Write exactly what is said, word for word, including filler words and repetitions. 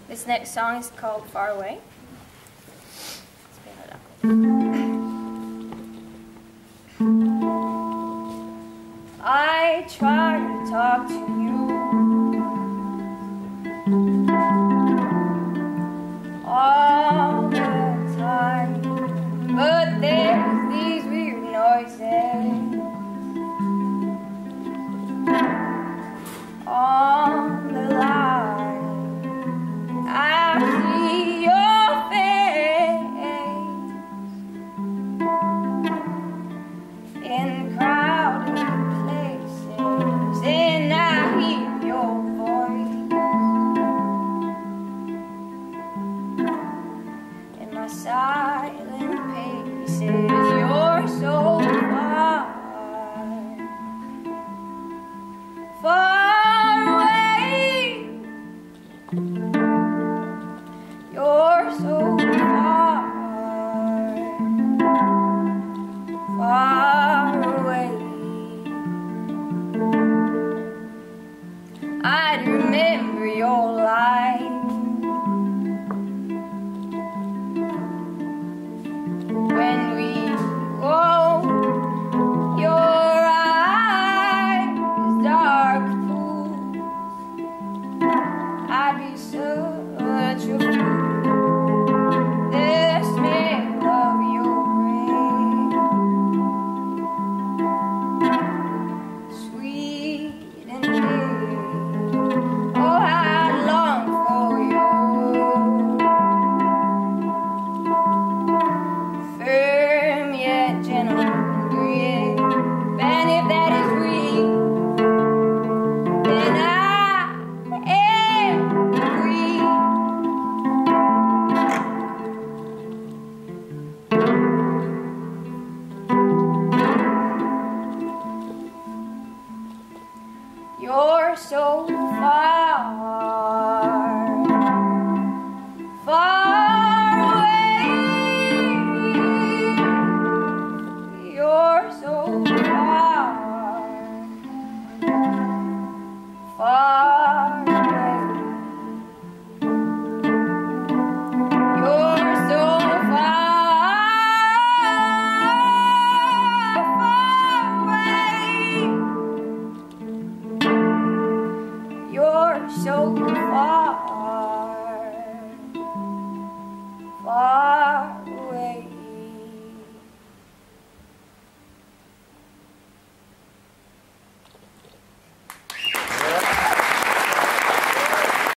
This next song is called Far Away. I try to talk to you all the time, but there's these weird noises on the line. I see your face in crowded places, and I hear your voice in my silent paces. You're so far, far away. You're so far, far away. I'd remember your light when we won't. Your eyes, dark pools. I'd be such a fool. The smell of your breath, sweet and dear. Oh, I long for your firm yet gentle grip, and if that is real, then I am free. You're so far, far away. You're so far, far away. You're so far, far away. You're so far, far